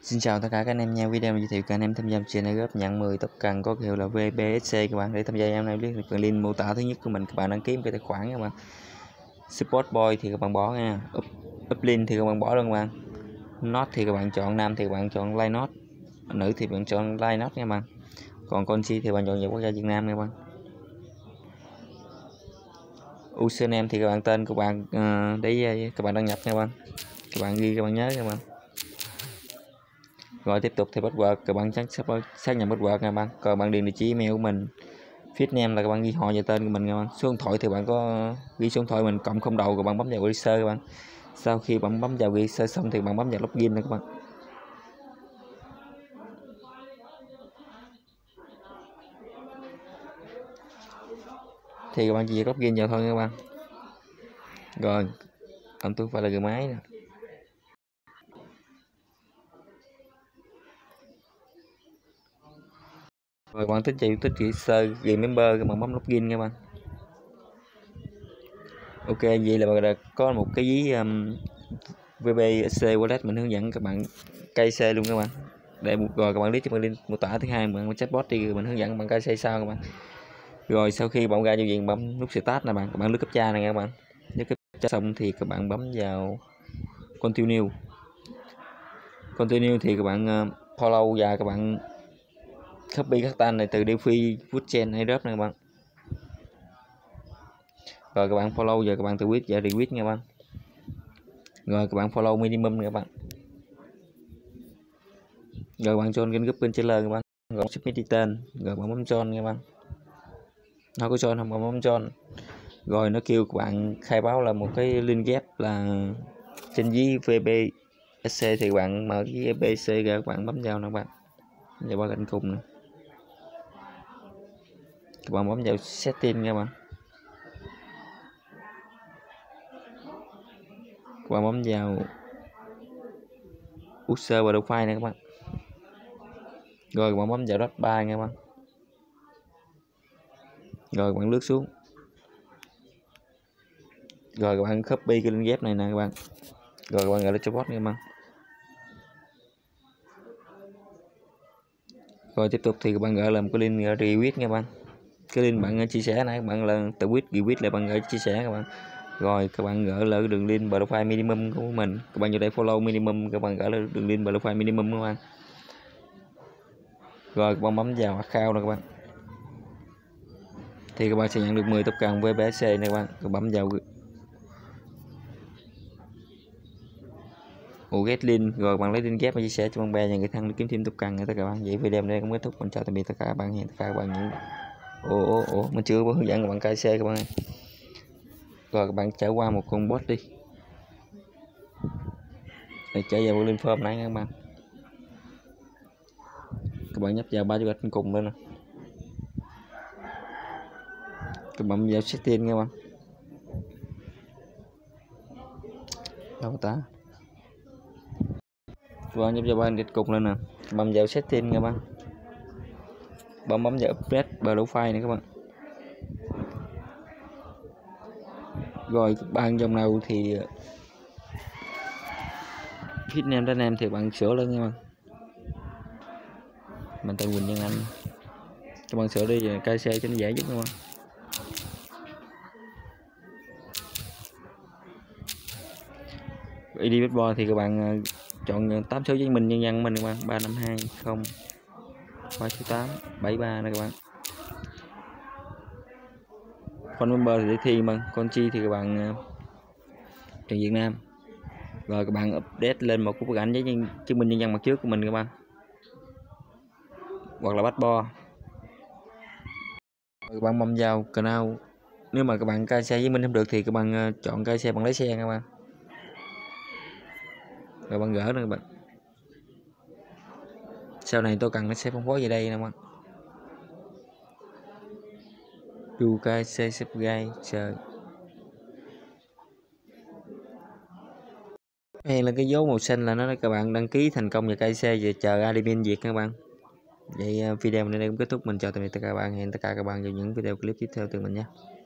Xin chào tất cả các anh em nha. Video này giới thiệu các anh em tham gia trên này góp nhận 10 tốc cần có hiệu là VBSC các bạn. Để tham gia em này biết link mô tả thứ nhất của mình, các bạn đăng ký một cái tài khoản các bạn. Support boy thì các bạn bỏ nha, uplink thì các bạn bỏ luôn các bạn. Node thì các bạn chọn, nam thì các bạn chọn line node, nữ thì bạn chọn line node nha các bạn. Còn con chi thì bạn chọn vào quốc gia Việt Nam nha các bạn. Username thì các bạn tên các bạn để các bạn đăng nhập nha các bạn. Các bạn ghi, các bạn nhớ nha các bạn. Rồi tiếp tục thì password các bạn xác nhận password nha bạn. Còn bạn điền địa chỉ email của mình. Feed name là các bạn ghi họ và tên của mình nha bạn. Số điện thoại thì bạn có ghi số điện thoại mình cộng không đầu, các bạn bấm vào register các bạn. Sau khi bạn bấm vào register xong thì bạn bấm vào login nha các bạn. Thì các bạn chỉ login vào thôi nha các bạn. Rồi tôi phải là người máy nè. Rồi bạn tích register member, các bạn bấm login nha các bạn. Ok, vậy là bạn đã có một cái ví VBSC wallet mình hướng dẫn các bạn KC luôn các bạn. Để rồi các bạn click cho bạn link mô tả. Thứ hai bạn chatbot thì mình hướng dẫn bạn KC sau các bạn. Rồi sau khi bạn ra giao diện bấm nút start nè bạn, các bạn lướt captcha này các bạn. Nếu captcha xong thì các bạn bấm vào continue thì các bạn follow và các bạn copy các tên này từ Delphi, Woodchain hay Drop này các bạn. Rồi các bạn follow và các bạn tweet và retweet nha các bạn. Rồi các bạn follow minimum các bạn. Rồi bạn join kênh group kênh trailer các bạn. Rồi submit đi tên, rồi bạn bấm join các bạn. Nó có join không, bạn bấm join. Rồi nó kêu các bạn khai báo là một cái link ghép là trên ví VBSC thì bạn mở cái VBSC ra, các bạn bấm vào nè các bạn. Vào ba cạnh cùng nè. Các bạn bấm vào setting nha các bạn. Các bạn bấm vào user profile này các bạn. Rồi các bạn bấm vào dot 3 nha các bạn. Rồi các bạn lướt xuống. Rồi các bạn copy cái link ghép này nè các bạn. Rồi các bạn gọi là cho bot nha các bạn. Rồi tiếp tục thì các bạn gọi là một cái link retweet nha các bạn. Cái link bạn chia sẻ này các bạn là tự retweet lại bạn gửi chia sẻ các bạn. Rồi các bạn gửi là đường link profile minimum của mình. Các bạn vào đây follow minimum, các bạn gửi là đường link profile minimum các bạn. Rồi các bạn bấm vào account nè các bạn. Thì các bạn sẽ nhận được 10 token VBSC này các bạn. Các bấm vào get link, rồi bạn lấy link ghép và chia sẻ cho bạn bè và người thân để kiếm thêm token nữa các bạn. Vậy video này cũng kết thúc. Mình chào tạm biệt tất cả các bạn. Hẹn tất cả các bạn những mình chưa có hướng dẫn các bạn KC các bạn. Rồi các bạn trải qua một con bot đi để trở về link form này các bạn. Các bạn nhấp vào ba chữ gạch cùng lên nè. Các bạn vào setting nha các bạn. Đâu ta? Các bạn nhấp vào ba gạch cùng lên nè. Bấm vào setting nha các bạn. Bấm vào update profile này các bạn. Rồi bạn dòng nào thì feed name đến em thì bạn sửa lên nha bạn. Mình tên Quỳnh Nhân Anh. Các bạn sửa đi về KC cho nó dễ giúp các bạn. ID Bitboy thì các bạn chọn 8 số giấy mình nhân dân mình các bạn, 3520 368 73 này các bạn. Phone number thì để thi mà, con chi thì các bạn chọn Việt Nam. Rồi các bạn update lên một bức ảnh giấy chứng minh nhân dân mặt trước của mình các bạn. Hoặc là passport. Các bạn bấm vào canal. Nếu mà các bạn cai xe với mình không được thì các bạn chọn cai xe bằng lái xe các bạn. Rồi bạn gỡ nữa các bạn. Sau này tôi cần nó sẽ phân phối về đây nè các bạn. Du cai xe xếp gai chờ. Đây là cái dấu màu xanh là nó các bạn đăng ký thành công và cai xe và chờ admin duyệt các bạn. Vậy video này cũng kết thúc. Mình chào tạm biệt tất cả các bạn. Hẹn tất cả các bạn vào những video clip tiếp theo từ mình nhé.